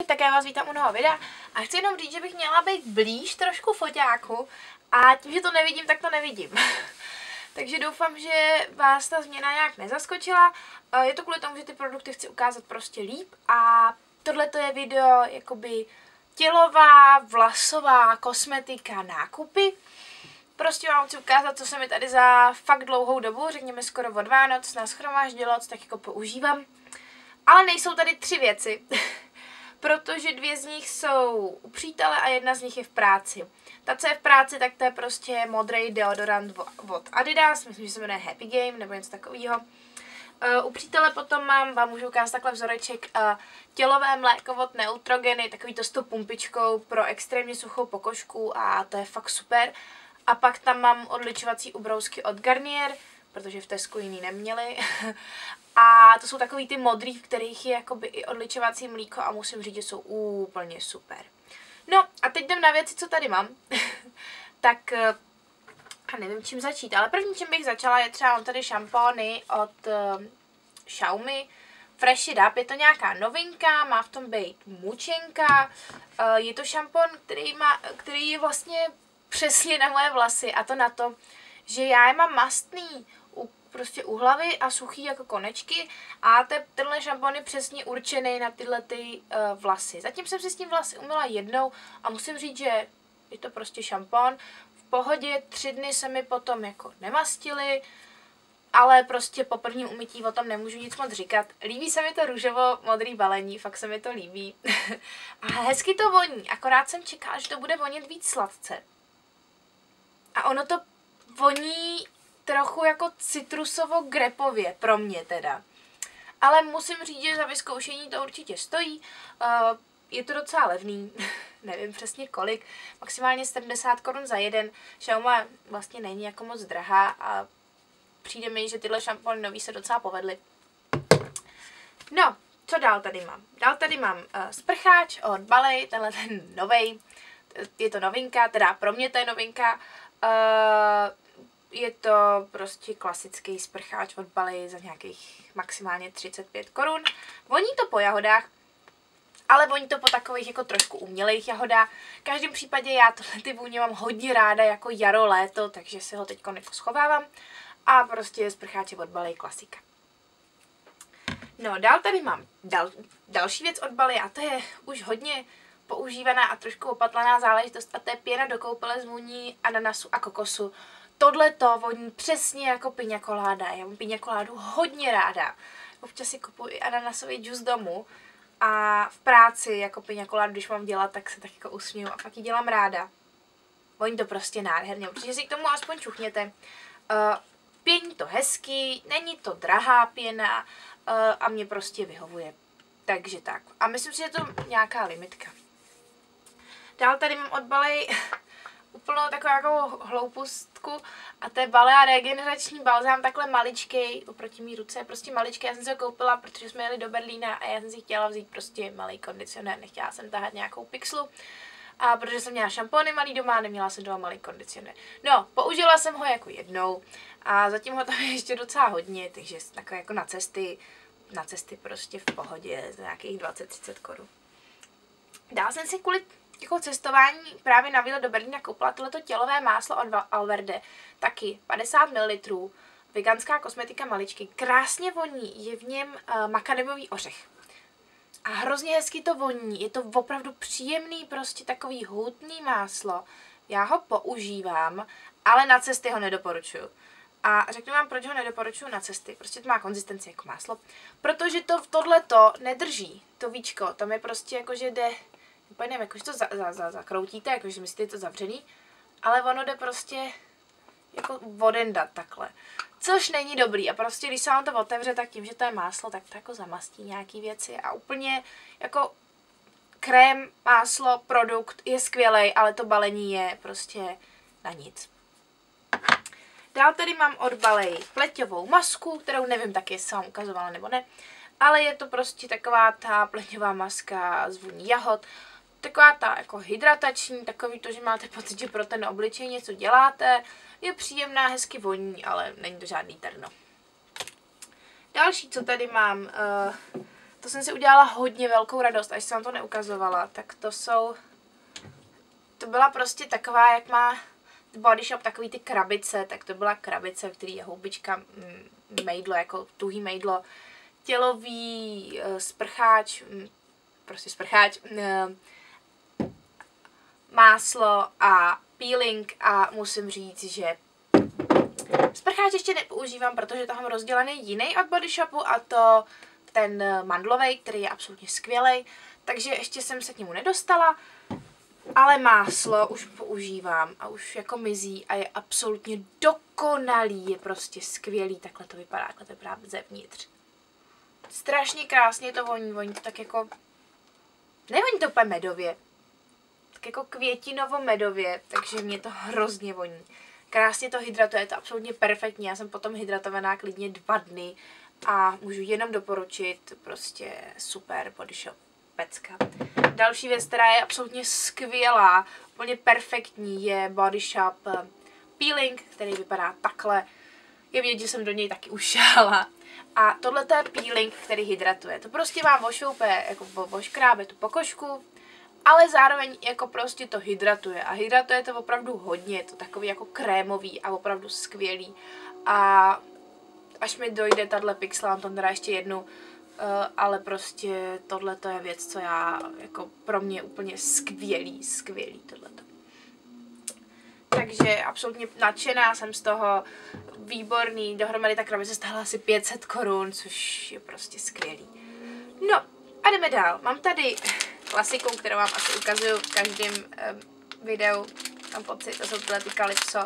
Tak já vás vítám u nového videa a chci jenom říct, že bych měla být blíž trošku foťáku a tím, že to nevidím, tak to nevidím. Takže doufám, že vás ta změna nějak nezaskočila. Je to kvůli tomu, že ty produkty chci ukázat prostě líp a tohle to je video jakoby tělová, vlasová, kosmetika, nákupy. Prostě vám chci ukázat, co se mi tady za fakt dlouhou dobu, řekněme skoro od Vánoc, nashromáždilo, co tak jako používám. Ale nejsou tady 3 věci. Protože 2 z nich jsou u přítele a 1 z nich je v práci. Ta, co je v práci, tak to je prostě modrý deodorant od Adidas, myslím, že se jmenuje Happy Game nebo něco takového. U přítele potom vám můžu ukázat takhle vzoreček tělové mléko od Neutrogeny, takový to s tou pumpičkou pro extrémně suchou pokožku a to je fakt super. A pak tam mám odličovací ubrousky od Garnier, protože v Tesku jiný neměli. A to jsou takový ty modrý, v kterých je jakoby i odličovací mlíko a musím říct, že jsou úplně super. No a teď jdem na věci, co tady mám. Tak a nevím, čím začít, ale první, čím bych začala, je třeba mám tady šampóny od Xiaomi Fresh It Up. Je to nějaká novinka, má v tom být mučenka. Je to šampon, který je vlastně přesně na moje vlasy, a to na to, že já je mám mastný prostě u hlavy a suchý jako konečky a tenhle šampon je přesně určený na tyhle vlasy. Zatím jsem si s tím vlasy umyla jednou a musím říct, že je to prostě šampon. V pohodě 3 dny se mi potom jako nemastily, ale prostě po prvním umytí o tom nemůžu nic moc říkat. Líbí se mi to růžovo-modrý balení, fakt se mi to líbí. A hezky to voní, akorát jsem čekala, že to bude vonět víc sladce. A ono to voní trochu jako citrusovo-grepově, pro mě teda. Ale musím říct, že za vyzkoušení to určitě stojí. Je to docela levný, nevím přesně kolik, maximálně 70 korun za jeden. Xiaomi vlastně není jako moc drahá a přijde mi, že tyhle šampony nový se docela povedly. No, co dál tady mám? Dál tady mám sprcháč od Balej, tenhle ten novej. Je to novinka, teda pro mě to je novinka. Je to prostě klasický sprcháč od Balej za nějakých maximálně 35 korun. Voní to po jahodách, ale voní to po takových jako trošku umělejch jahodách. V každém případě já tohle ty vůně mám hodně ráda jako jaro, léto, takže si ho teď jako schovávám. A prostě sprcháče od Balej klasika. No, dál tady mám další věc od Balej a to je už hodně používaná a trošku opatlaná záležitost a to je pěna do koupele z vůní ananasu a kokosu. Tohle to voní přesně jako piña colada. Já mám piña coládu hodně ráda. Občas si kupuji i ananasový džus domů a v práci jako piña coládu, když mám dělat, tak se tak jako usměju a fakt ji dělám ráda. Voní to prostě nádherně, určitě si k tomu aspoň čuchněte. Pění to hezky, není to drahá pěna a mě prostě vyhovuje. Takže tak. A myslím si, že je to nějaká limitka. Dál tady mám od Balej úplnou takovou jako hloupostku a to je Balea regenerační balzám, takhle maličkej, oproti mý ruce je prostě maličký. Já jsem se ho koupila, protože jsme jeli do Berlína a já jsem si chtěla vzít prostě malý kondicionér, nechtěla jsem tahat nějakou pixlu. A protože jsem měla šampóny malý doma, neměla jsem doma malý kondicionér. No, použila jsem ho jako jednou a zatím ho tam je ještě docela hodně, takže takové jako na cesty prostě v pohodě za nějakých 20-30 korun. Dál jsem si kvůli jako cestování právě na výlet do Berlína koupila tohleto tělové máslo od Alverde, taky 50 ml, veganská kosmetika maličky, krásně voní, je v něm makadémový ořech. A hrozně hezky to voní, je to opravdu příjemný, prostě takový hutný máslo. Já ho používám, ale na cesty ho nedoporučuju. A řeknu vám, proč ho nedoporučuju na cesty. Prostě to má konzistenci jako máslo. Protože tohleto nedrží, to víčko, tam je prostě jako, že jde, úplně nevím, jakože to zakroutíte, jakože myslíte, je to zavřený, ale ono jde prostě jako vodendat takhle. Což není dobrý a prostě když se vám to otevře, tak tím, že to je máslo, tak to jako zamastí nějaký věci a úplně jako krém, máslo, produkt je skvělej, ale to balení je prostě na nic. Dál tady mám od Balej pleťovou masku, kterou nevím taky, jestli jsem vám ukazovala nebo ne, ale je to prostě taková ta pleťová maska z vůní jahod. Taková ta jako hydratační, takový to, že máte pocit, že pro ten obličej něco děláte. Je příjemná, hezky voní, ale není to žádný terno. Další, co tady mám, To jsem si udělala hodně velkou radost, až jsem vám to neukazovala, tak to byla prostě taková, jak má Body Shop takový ty krabice, tak to byla krabice, v který je houbička, mejdlo, jako tuhý mejdlo, tělový sprcháč, prostě sprcháč, máslo a peeling a musím říct, že sprcháč ještě nepoužívám, protože tam mám rozdělený jiný od Body Shopu a to ten mandlovej, který je absolutně skvělý, takže ještě jsem se k němu nedostala, ale máslo už používám a už jako mizí a je absolutně dokonalý, je prostě skvělý, takhle to vypadá právě zevnitř. Strašně krásně to voní to tak jako, nevoní to úplně medově, tak jako květinovo-medově, takže mě to hrozně voní. Krásně to hydratuje, je to absolutně perfektní, já jsem potom hydratovaná klidně 2 dny a můžu jenom doporučit, prostě super Body Shop, pecka. Další věc, která je absolutně skvělá, úplně perfektní, je Body Shop peeling, který vypadá takhle. Je vidět, že jsem do něj taky ušála. A tohle je peeling, který hydratuje. To prostě vám ošoupe, jako oškrábe tu pokožku, ale zároveň jako prostě to hydratuje. A hydratuje to opravdu hodně, je to takový jako krémový a opravdu skvělý. A až mi dojde tahle pixla, mám tam teda ještě jednu, ale prostě tohle je věc, co já, jako pro mě úplně skvělý tohleto. Takže absolutně nadšená jsem z toho, výborný, dohromady ta krabice stála asi 500 korun, což je prostě skvělý. No a jdeme dál, mám tady klasiku, kterou vám asi ukazuju v každém videu, mám pocit, to jsou tyhle ty Calypso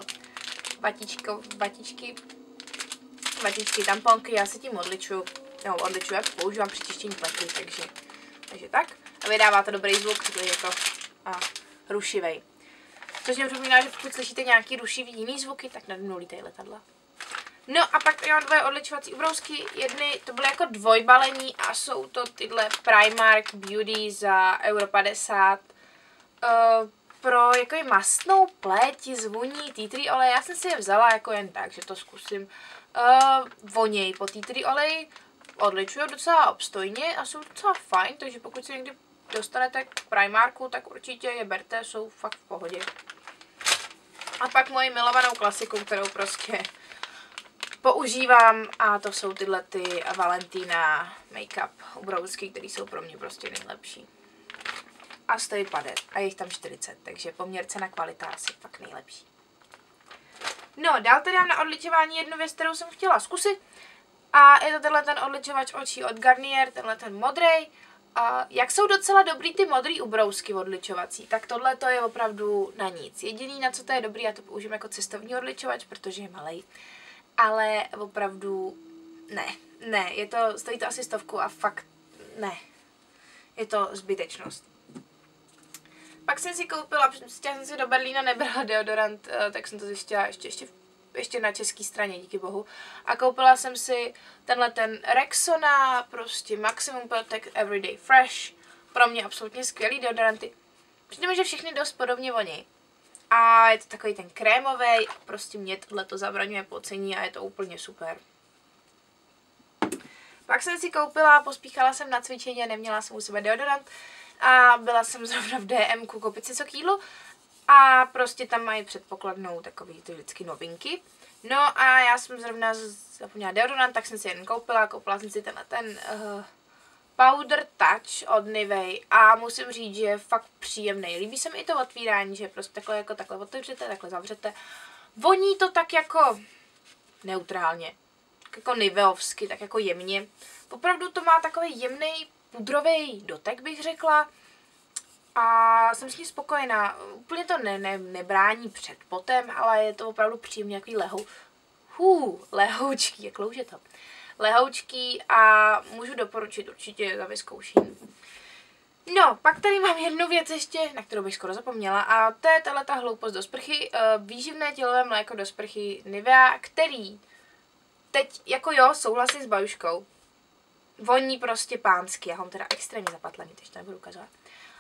vatičky, tamponky, já se tím odličuju, já to používám při čištění plechu, takže tak. A vydává to dobrý zvuk, protože je to rušivej. Což mě připomíná, že pokud slyšíte nějaký rušivý jiný zvuky, tak nadmnulíte letadla. No a pak tady mám 2 odličovací ubrousky, jedny to byly jako dvojbalení a jsou to tyhle Primark Beauty za €50. Pro jako mastnou pleť zvoní tea tree olej, já jsem si je vzala jako jen tak, že to zkusím. Voněj po tea tree oleji, odličují docela obstojně a jsou docela fajn, takže pokud si někdy dostanete k Primarku, tak určitě je berte, jsou fakt v pohodě. A pak moji milovanou klasiku, kterou prostě používám, a to jsou tyhle ty Valentina make-up ubrousky, které jsou pro mě prostě nejlepší. A stojí padet a je jich tam 40, takže poměr cena kvalita asi fakt nejlepší. No, dál tady dám na odličování jednu věc, kterou jsem chtěla zkusit. A je to tenhle ten odličovač očí od Garnier, tenhle ten modrej. Jak jsou docela dobrý ty modrý ubrousky odličovací, tak tohle to je opravdu na nic. Jediný, na co to je dobrý, já to použiju jako cestovní odličovač, protože je malej. Ale opravdu ne, stojí to asi 100 a fakt ne. Je to zbytečnost. Pak jsem si koupila, chtěla jsem si do Berlína nebrala deodorant, tak jsem to zjistila ještě na české straně, díky bohu. A koupila jsem si tenhle ten Rexona, prostě Maximum Protect Everyday Fresh. Pro mě absolutně skvělý deodoranty. Přijde mi, že všechny dost podobně voní. A je to takový ten krémovej, prostě mě tohleto zabraňuje pocení a je to úplně super. Pak jsem si koupila, pospíchala jsem na cvičení a neměla jsem u sebe deodorant. A byla jsem zrovna v DM-ku koupit si co k jídlu. A prostě tam mají předpokladnou takový ty vždycky novinky. No a já jsem zrovna zapomněla deodorant, tak jsem si jeden koupila. Koupila jsem si ten Powder Touch od Nivea a musím říct, že je fakt příjemný. Líbí se mi i to otvírání, že prostě takhle otevřete, takhle zavřete. Voní to tak jako neutrálně, tak jako niveovsky, tak jako jemně. Opravdu to má takový jemný pudrový dotek, bych řekla. A jsem s ní spokojená. Úplně to nebrání před potem, ale je to opravdu příjemně takový lehoučký, jak louže to. Lehoučký a můžu doporučit určitě za vyzkoušení. No, pak tady mám jednu věc ještě, na kterou bych skoro zapomněla, a to je tahleta hloupost do sprchy, výživné tělové mléko do sprchy Nivea, který teď, jako jo, souhlasím s bajuškou, voní prostě pánsky, já ho mám teda extrémně zapatlený, takže to nebudu ukazovat.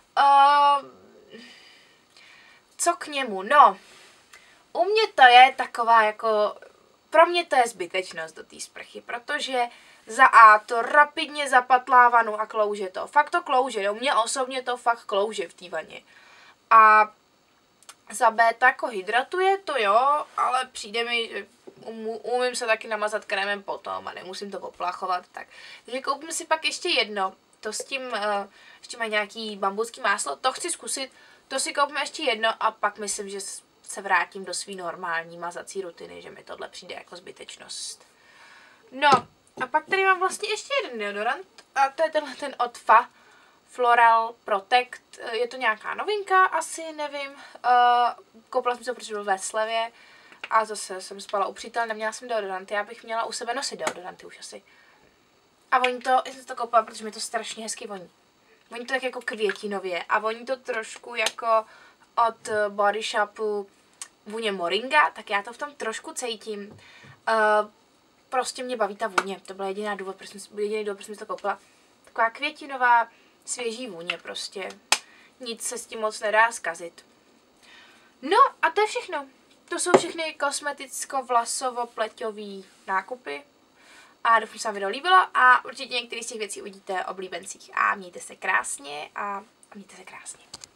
Co k němu? No, u mě to je taková jako, pro mě to je zbytečnost do té sprchy, protože Za A to rapidně zapatlá vanu a klouže to. Fakt to klouže, jo? Mně osobně to fakt klouže v té vaně. A za B to jako hydratuje, to jo, ale přijde mi, že umím se taky namazat krémem potom a nemusím to poplachovat, tak. Takže koupím si pak ještě jedno, to s tím, ještě má nějaký bambuský máslo, to chci zkusit, to si koupím ještě jedno a pak myslím, že se vrátím do své normální mazací rutiny, že mi tohle přijde jako zbytečnost. No, a pak tady mám vlastně ještě jeden deodorant a to je tenhle ten od FA Floral Protect. Je to nějaká novinka, asi nevím. Koupila jsem se, protože byl ve slevě a zase jsem spala u přítele, neměla jsem deodoranty, já bych měla u sebe nosit deodoranty už asi. A voní to, já jsem to koupila, protože mi to strašně hezky voní. Voní to tak jako květinově a voní to trošku jako od Body Shopu vůně moringa, tak já to v tom trošku cítím. Prostě mě baví ta vůně, to byl jediný důvod, proč jsem to koupila. Taková květinová, svěží vůně prostě. Nic se s tím moc nedá zkazit. No a to je všechno. To jsou všechny kosmeticko-vlasovo-pleťový nákupy. A doufám, že se vám video líbilo a určitě některý z těch věcí uvidíte v oblíbencích. A mějte se krásně a mějte se krásně.